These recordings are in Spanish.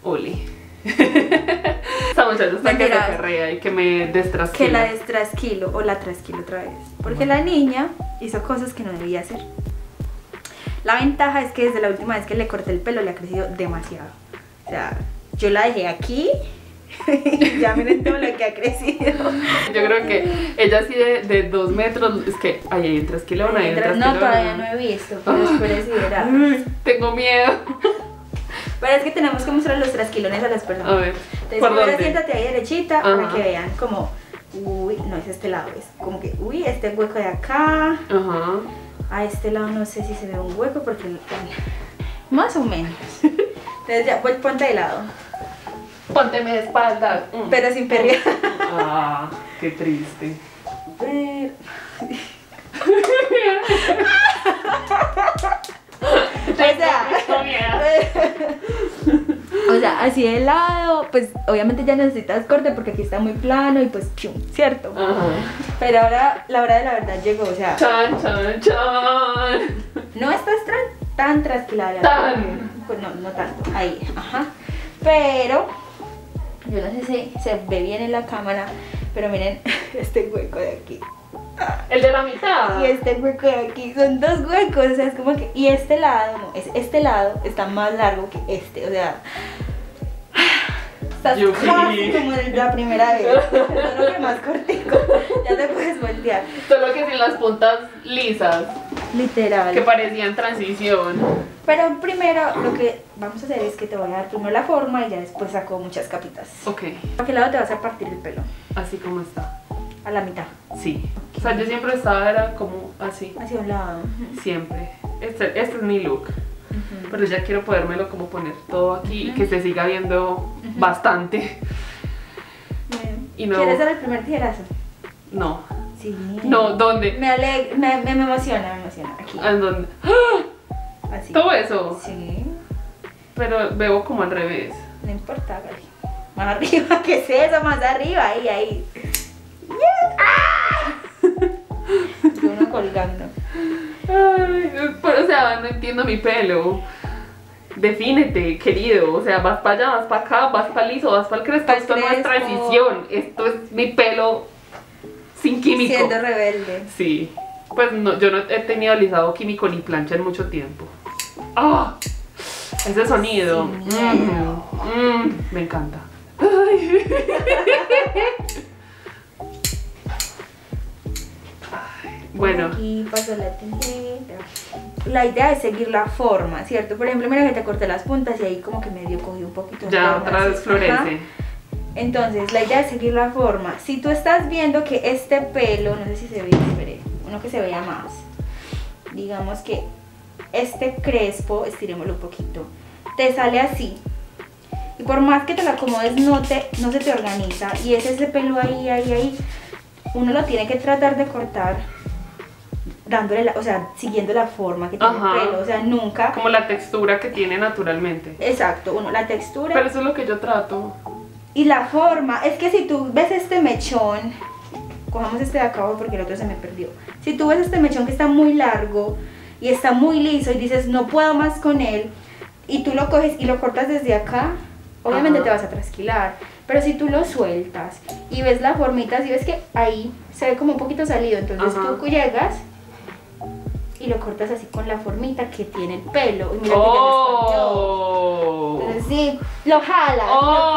Oli. Esta muchacha está que se perrea y que me destrasquilo. Que la destrasquilo o la trasquilo otra vez. Porque la niña hizo cosas que no debía hacer. La ventaja es que desde la última vez que le corté el pelo le ha crecido demasiado. O sea, yo la dejé aquí y ya miren todo lo que ha crecido. Yo creo que ella así de 2 metros, es que ahí hay un trasquilón, hay un trasquilón. No, todavía no he visto, pero espero si verá. Tengo miedo. Pero es que tenemos que mostrar los trasquilones a las personas. A ver, entonces ¿por primero dónde? siéntate ahí derechita para que vean como, uy, no es este lado, es como que, uy, este hueco de acá. Ajá. A este lado no sé si se ve un hueco porque más o menos. Entonces ya, pues ponte de lado. Pónteme de espalda. Pero sin perrear. Ah, qué triste. O sea, así de lado, pues obviamente ya necesitas corte porque aquí está muy plano y pues chum, ¿cierto? Ajá. Pero ahora la hora de la verdad llegó, o sea, Chan, chan, chan. no estás tan trasquilada. Tan. Pues no tanto, ahí, ajá. Pero, yo no sé si se ve bien en la cámara, pero miren este hueco de aquí. El de la mitad. Y este hueco de aquí, son 2 huecos, o sea, es como que, y este lado, no, este lado está más largo que este, o sea, estás casi como de la primera vez, solo que más cortico, ya te puedes voltear. Solo que sin las puntas lisas, Literal. que parecían transición. Pero primero lo que vamos a hacer es que te voy a dar primero la forma y ya después saco muchas capitas. Ok, ¿A qué lado te vas a partir el pelo? así como está. A la mitad. Sí. O sea, yo siempre estaba, era como así. Hacia un lado. Siempre. Este es mi look. Pero ya quiero podérmelo como poner todo aquí y que se siga viendo bastante. Y no. ¿Quieres dar el primer tijerazo? No. Sí. No, ¿dónde? Me emociona, aquí. ¿En dónde? ¡Ah! Así. Todo eso. Sí. Pero veo como al revés. No importa, Gali. Más arriba, ¿qué es eso? Más arriba, ahí. ¡Ah! Y uno colgando. Ay, pero o sea, no entiendo mi pelo. Defínete, querido. O sea, vas para allá, vas para acá, vas para el liso, vas para el crespo. Pa'l Esto no es crespo. transición. Esto es mi pelo sin químico. Siendo rebelde. Sí. Pues no, yo no he tenido alisado químico ni plancha en mucho tiempo. ¡Ah! Ese sonido. Me encanta. Ay. Bueno. Aquí paso la tijera. La idea es seguir la forma, ¿cierto? Por ejemplo, mira que te corté las puntas y ahí como que medio cogí un poquito de Ya forma, otra vez ¿sí? florece. Ajá. Entonces, la idea es seguir la forma. Si tú estás viendo que este pelo, no sé si se ve, espere, uno que se vea más. Digamos que este crespo, estirémoslo un poquito, te sale así. Y por más que te lo acomodes, no se te organiza. Y es ese pelo ahí. Uno lo tiene que tratar de cortar dándole, o sea, siguiendo la forma que tiene el pelo. O sea, nunca... Como la textura que tiene naturalmente. Exacto, la textura. Pero eso es lo que yo trato. Y la forma, es que si tú ves este mechón, cojamos este de acá porque el otro se me perdió. Si tú ves este mechón que está muy largo y está muy liso y dices no puedo más con él, y tú lo coges y lo cortas desde acá, obviamente te vas a trasquilar. Pero si tú lo sueltas y ves la formita, si ves que ahí se ve como un poquito salido, entonces tú llegas y lo cortas así con la formita que tiene el pelo. Y mira que ya lo escondió. Entonces sí, lo jalas,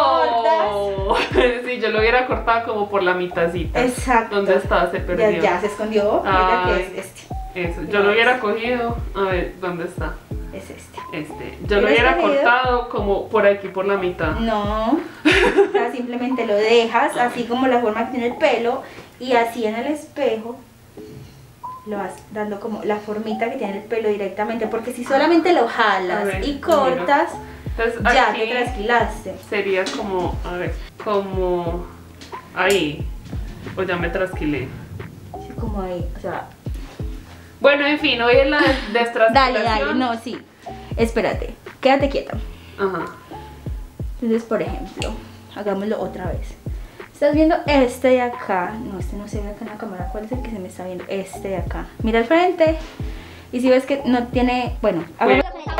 lo cortas. Sí, yo lo hubiera cortado como por la mitadcita. Exacto. ¿Dónde está? Se perdió. Ya se escondió. Mira que es este. Eso, yo lo hubiera cogido. A ver, ¿dónde está? Es este. Yo lo hubiera cortado como por aquí, por la mitad. No, o sea, simplemente lo dejas así como la forma que tiene el pelo y así en el espejo lo vas dando como la formita que tiene el pelo directamente, porque si solamente lo jalas y cortas, entonces, ya aquí te trasquilaste. Sería como, a ver, como ahí, o ya me trasquilé. Sí, como ahí, o sea... Bueno, en fin, hoy es la destrasquilación. Dale, no, sí. Espérate, quédate quieta. Ajá. Entonces, por ejemplo, hagámoslo otra vez. Estás viendo este de acá. No, este no se ve acá en la cámara. ¿Cuál es el que se me está viendo? Este de acá. Mira al frente. Y si ves que no tiene... Bueno, hagámoslo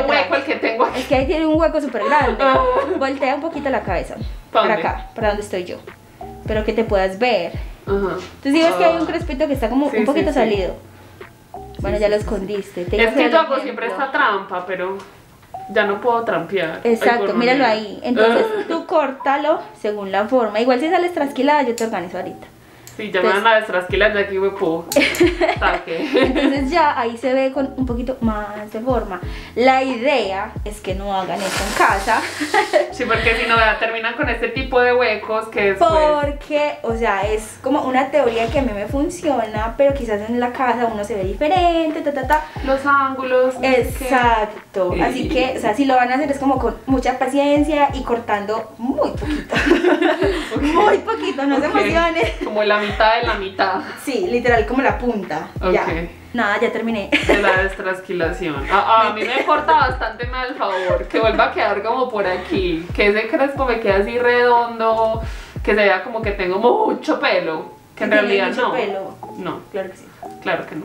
hueco el que tengo aquí. Es que ahí tiene un hueco súper grande. Voltea un poquito la cabeza. Para acá, para donde estoy yo. Pero que te puedas ver. Ajá. Tú sí ves que hay un crespito que está como Sí, un poquito sí, sí. salido. Bueno, Sí, ya sí, lo sí. escondiste. Es que yo hago siempre esta trampa, pero ya no puedo trampear. Exacto, Ay, míralo gonorrea. ahí. Entonces tú córtalo según la forma. Igual si sales trasquilada, yo te organizo ahorita. Sí, ya me van a destrasquilar de aquí, huepo. Taque. Entonces ya ahí se ve con un poquito más de forma. La idea es que no hagan esto en casa. Sí, porque si no, ya terminan con este tipo de huecos que después... Porque, o sea, es como una teoría que a mí me funciona, pero quizás en la casa uno se ve diferente, Los ángulos. no sé qué. Exacto. Así que, o sea, si lo van a hacer es como con mucha paciencia y cortando muy poquito. Muy poquito, no se Ok. emocionen. Como la mitad de la mitad Sí, literal como la punta. Ya. Ok. Nada, ya terminé. de la destrasquilación. A mí me corta bastante mal el favor, que vuelva a quedar como por aquí, que ese crespo me quede así redondo, que se vea como que tengo mucho pelo, que en ¿Tiene realidad mucho no. pelo? No, Claro que sí. claro que no.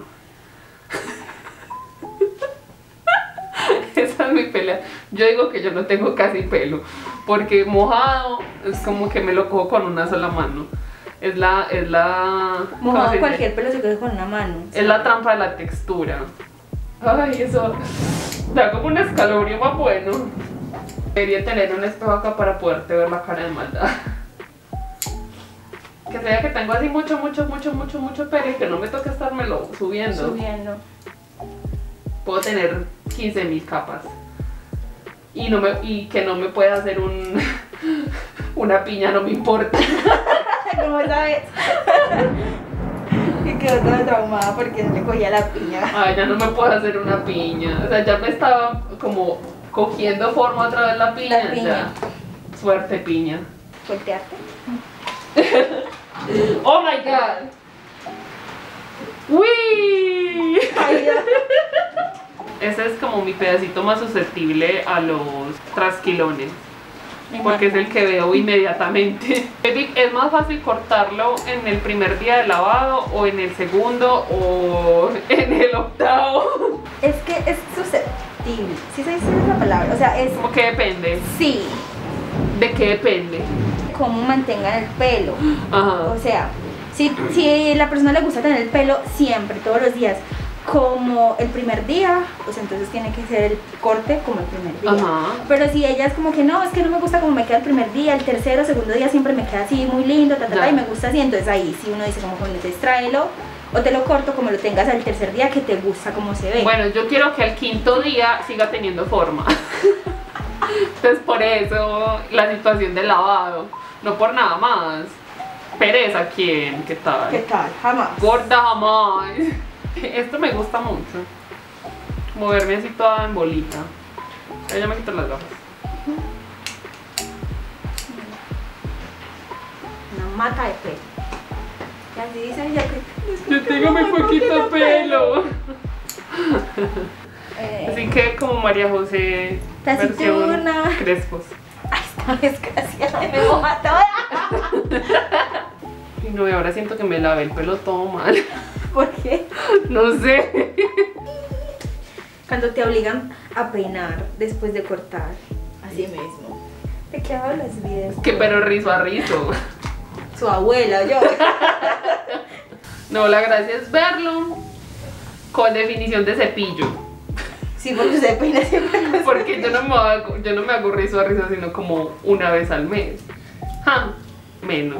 Esa es mi pelea. Yo digo que yo no tengo casi pelo, porque mojado es como que me lo cojo con una sola mano. Es la ¿cómo se Mojado dice? cualquier pelo se coge con una mano. Es la trampa de la textura. Ay, eso da como un escalofrío más bueno. Debería tener un espejo acá para poderte ver la cara de maldad. Que sea que tengo así mucho pelo y que no me toque estármelo subiendo. Subiendo. Puedo tener 15.000 capas. Y que no me pueda hacer una piña, no me importa. ¿Cómo sabes? Y quedó toda traumada porque no le cogía la piña. Ay, ya no me puedo hacer una piña. O sea, ya me estaba como cogiendo forma otra vez la piña. La piña. Ya. Suerte, piña. Voltearte. Oh my god. ¡Uy! Ay, Dios. Ese es como mi pedacito más susceptible a los trasquilones. Porque es el que veo inmediatamente. ¿Es más fácil cortarlo en el primer día de lavado o en el segundo o en el octavo? Es que es susceptible. ¿Sí se dice esa palabra? O sea, es. Como que depende. Sí. ¿De qué depende? Cómo mantengan el pelo. Ajá. O sea, si la persona le gusta tener el pelo siempre, todos los días, como el primer día, pues entonces tiene que ser el corte como el primer día. Ajá. Pero si ella es como que no, es que no me gusta como me queda el primer día, el tercero, segundo día siempre me queda así muy lindo, Ya. y me gusta así, entonces ahí sí uno dice como con tráelo o te lo corto como lo tengas al tercer día que te gusta como se ve. Bueno, yo quiero que al quinto día siga teniendo forma. Entonces por eso la situación del lavado, no por nada más. Pereza, ¿quién? ¿Qué tal? ¿Qué tal? Jamás. Gorda jamás. Esto me gusta mucho. Moverme así toda en bolita. Ahí ya me quito las gafas. Una mata de pelo. Y así dice ella que Yo tengo muy poquito pelo. Así que como María José Taciturna. versión crespos. Ay, esta desgraciada me moja toda. Y no, y ahora siento que me lavé el pelo todo mal. ¿Por qué? No sé. Cuando te obligan a peinar después de cortar, así mismo. ¿De qué hablas, videos? Que pero rizo a rizo. Su abuela, yo. No, la gracia es verlo con definición de cepillo. Sí, porque se peina siempre con Porque yo no me hago rizo a rizo, sino como una vez al mes. Ja, menos.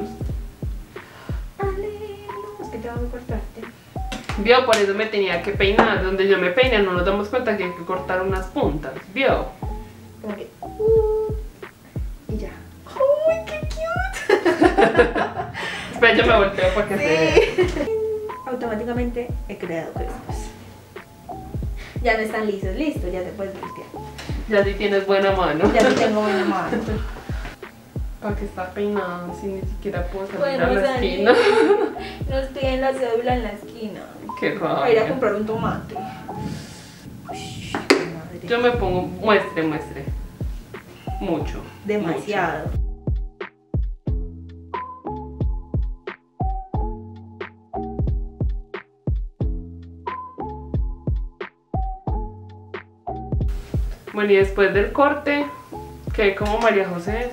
Es que tengo que cortarte. Vio, por eso me tenía que peinar. Donde yo me peine no nos damos cuenta que hay que cortar unas puntas. Vio. Como que. Y ya. ¡Uy, qué cute! Espera, yo me volteo para que se vea. Sí. Automáticamente he creado crespos. Ya no están lisos, listo, ya te puedes voltear. Ya sí tienes buena mano. Ya no tengo buena mano. ¿Para qué está peinada si ni siquiera puedo salir a Podemos la salir. esquina? Nos piden la cédula en la esquina. Qué Para ir a rabia. comprar un tomate. Yo me pongo, muestre. Mucho. Demasiado. Bueno, y después del corte, quedé como María José.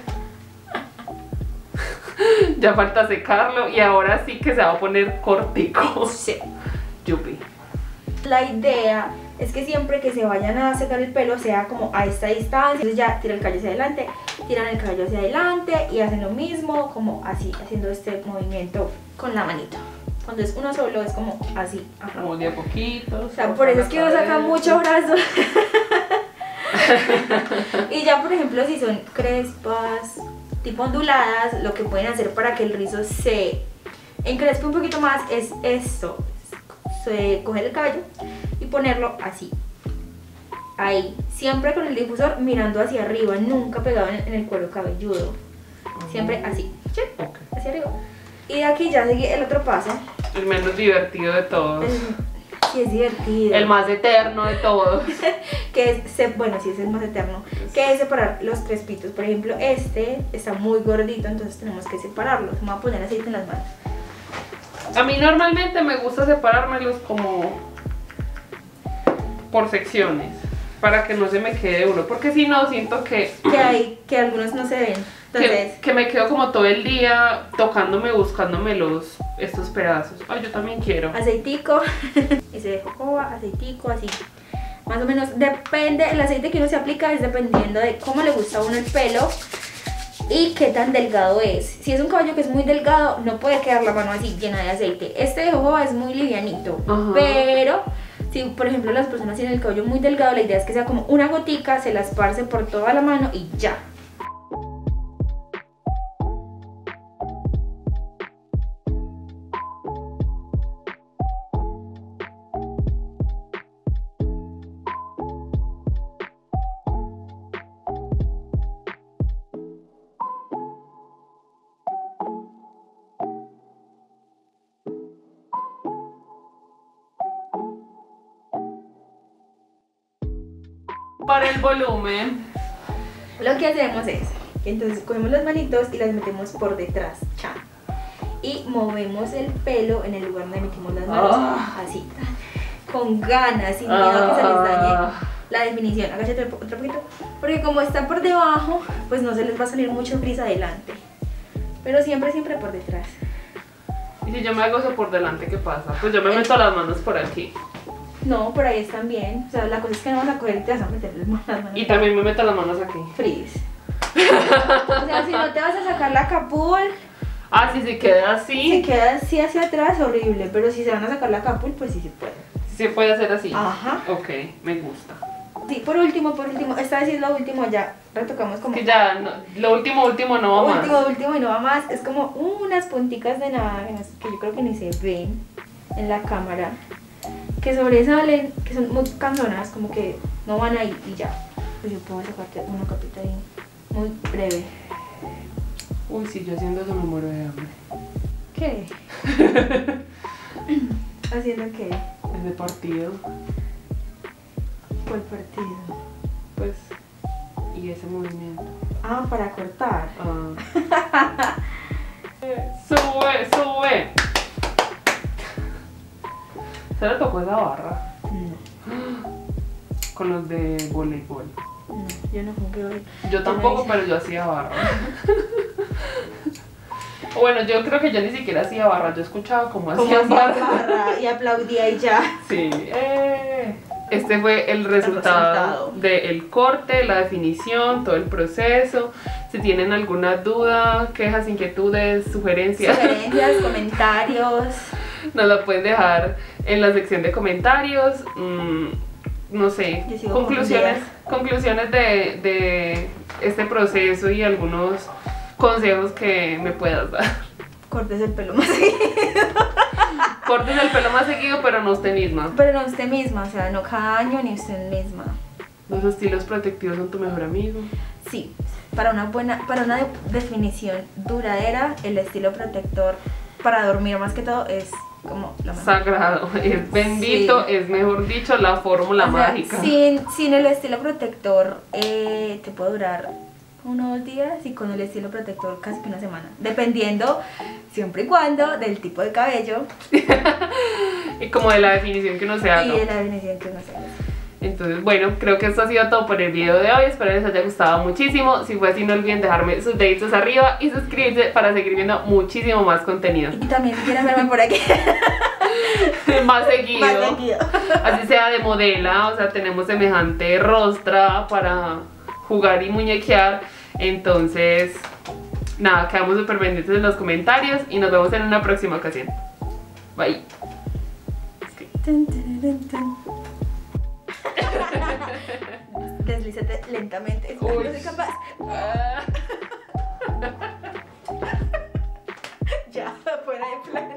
Ya falta secarlo y ahora sí que se va a poner cortico. Sí. Yupi. La idea es que siempre que se vayan a secar el pelo sea como a esta distancia. Entonces ya tiran el cabello hacia adelante, tiran el cabello hacia adelante y hacen lo mismo, como así, haciendo este movimiento con la manito. Cuando es uno solo es como así. Ajá. Como de a poquito. O sea, por eso es que uno saca mucho brazo. Y ya, por ejemplo, si son crespas tipo onduladas, lo que pueden hacer para que el rizo se encrespe un poquito más es esto: coger el cabello y ponerlo así, ahí, siempre con el difusor mirando hacia arriba, nunca pegado en el cuero cabelludo, siempre así, ¿sí? Okay. Hacia arriba. Y de aquí ya sigue el otro paso, El menos divertido de todos. Sí, es divertido. El más eterno de todos. Que es, bueno, sí, es el más eterno. Que es separar los crespitos. Por ejemplo, este está muy gordito, entonces tenemos que separarlos. Me voy a poner aceite en las manos. A mí normalmente me gusta separármelos como por secciones, para que no se me quede uno, porque si no siento que algunos no se ven. Entonces, que me quedo como todo el día tocándome, buscándome estos pedazos. Ay, yo también quiero. Aceitico, ese de jojoba, aceitico, así. Más o menos, depende, el aceite que uno se aplica es dependiendo de cómo le gusta a uno el pelo y qué tan delgado es. Si es un cabello que es muy delgado, no puede quedar la mano así llena de aceite. Este de jojoba es muy livianito, pero si por ejemplo las personas tienen el cabello muy delgado, la idea es que sea como una gotica, se la esparce por toda la mano y ya. Para el volumen, Lo que hacemos es, entonces cogemos las manitos y las metemos por detrás, cha, y movemos el pelo en el lugar donde metimos las manos, así, con ganas, sin miedo a que se les dañe la definición. Agáchate otro poquito, porque como está por debajo, pues no se les va a salir mucho frizz adelante, pero siempre por detrás. y si yo me hago eso por delante, ¿qué pasa? Pues yo me meto las manos por aquí. No, por ahí están bien. O sea, la cosa es que no vas a coger y te vas a meter las manos. Y también me meto las manos aquí. Frizz. O sea, si no te vas a sacar la capul, Ah, si se queda así. si queda así hacia atrás, horrible. Pero si se van a sacar la capul, pues sí se puede. Sí se puede hacer así. Ajá. Ok, me gusta. Sí, por último, esta vez sí es lo último, ya retocamos como... Que ya, no, lo último no va más. Último y no va más. Es como unas punticas de nada que yo creo que ni se ven en la cámara, que sobresalen, que son muy canzonas, como que no van ahí y ya. Pues yo puedo sacarte una capita ahí, muy breve. Uy, si yo haciendo eso me muero de hambre. ¿Qué? ¿Haciendo qué? Ese partido, ¿Cuál partido? pues, y ese movimiento. Ah, para cortar. Ah. Sube. ¿Se le tocó esa barra? No, Con los de voleibol. no, yo no jugué hoy. Yo tampoco, pero yo hacía barra. Bueno, yo creo que yo ni siquiera hacía barra, yo escuchaba cómo hacían barra. Y aplaudía y ya. Sí. Este fue el resultado del corte, la definición, todo el proceso. Si tienen alguna duda, quejas, inquietudes, sugerencias, Comentarios. nos lo pueden dejar en la sección de comentarios. No sé, conclusiones de este proceso y algunos consejos que me puedas dar. Cortes el pelo más seguido. Cortes el pelo más seguido, pero no usted misma. Pero no usted misma, o sea, no cada año ni usted misma. Los estilos protectivos son tu mejor amigo. Sí, para una definición duradera, el estilo protector para dormir más que todo es como la mejor. Sagrado, es bendito, sí. Es mejor dicho la fórmula mágica. Sin el estilo protector te puede durar 1 o 2 días y con el estilo protector casi que 1 semana, dependiendo siempre y cuando del tipo de cabello y como de la definición que uno se haga. y de la definición que uno se haga. Entonces, bueno, creo que esto ha sido todo por el video de hoy. Espero les haya gustado muchísimo. Si fue así, no olviden dejarme sus deditos arriba y suscribirse para seguir viendo muchísimo más contenido. Y también si quieren verme por aquí. Más seguido. Más seguido. Así sea de modela, o sea, tenemos semejante rostra para jugar y muñequear. Entonces, nada, quedamos súper pendientes en los comentarios y nos vemos en una próxima ocasión. Bye. Deslízate lentamente. Uy. No soy capaz. Ya, fuera de plan.